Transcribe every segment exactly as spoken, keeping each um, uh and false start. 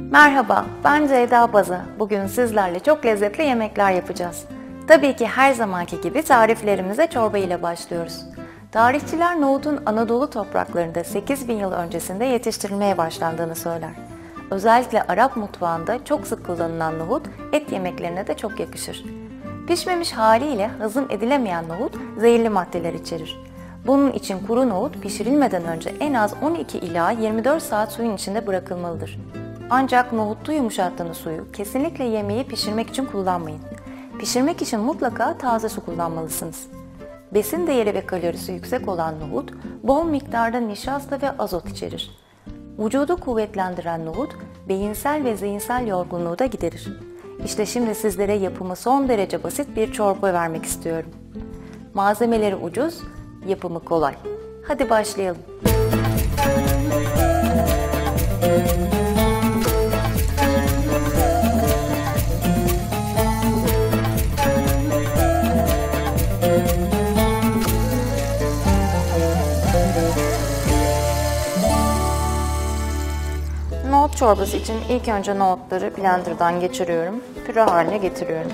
Merhaba, ben Ceyda Baza. Bugün sizlerle çok lezzetli yemekler yapacağız. Tabii ki her zamanki gibi tariflerimize çorba ile başlıyoruz. Tarihçiler nohudun Anadolu topraklarında sekiz bin yıl öncesinde yetiştirilmeye başlandığını söyler. Özellikle Arap mutfağında çok sık kullanılan nohut et yemeklerine de çok yakışır. Pişmemiş haliyle hazım edilemeyen nohut zehirli maddeler içerir. Bunun için kuru nohut pişirilmeden önce en az on iki ila yirmi dört saat suyun içinde bırakılmalıdır. Ancak nohutlu yumuşattığınız suyu kesinlikle yemeği pişirmek için kullanmayın. Pişirmek için mutlaka taze su kullanmalısınız. Besin değeri ve kalorisi yüksek olan nohut, bol miktarda nişasta ve azot içerir. Vücudu kuvvetlendiren nohut, beyinsel ve zihinsel yorgunluğu da giderir. İşte şimdi sizlere yapımı son derece basit bir çorba vermek istiyorum. Malzemeleri ucuz, yapımı kolay. Hadi başlayalım. Nohut çorbası için ilk önce nohutları blenderdan geçiriyorum. Püre haline getiriyorum.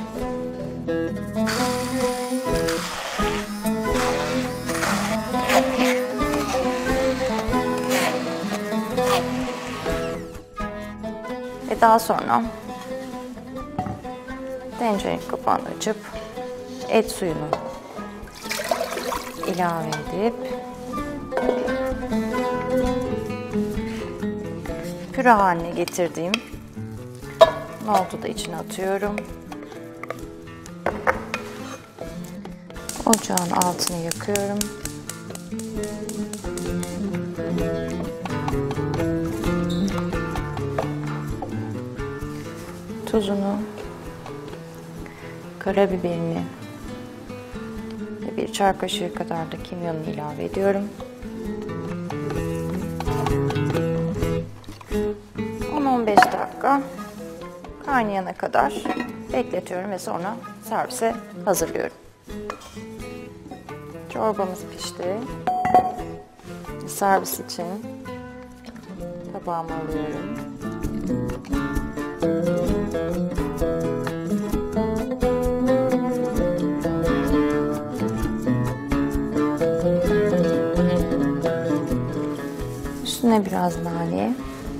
Ve daha sonra tencerenin kapağını açıp et suyunu ilave edip püre haline getirdiğim nohutu da içine atıyorum. Ocağın altını yakıyorum. Tuzunu, karabiberini ve bir çay kaşığı kadar da kimyonunu ilave ediyorum. on on beş dakika kaynayana kadar bekletiyorum ve sonra servise hazırlıyorum. Çorbamız pişti. Servis için tabağıma alıyorum. Üstüne biraz nane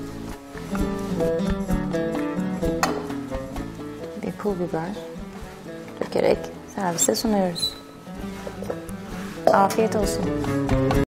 ve pul biber dökerek servise sunuyoruz. Afiyet olsun.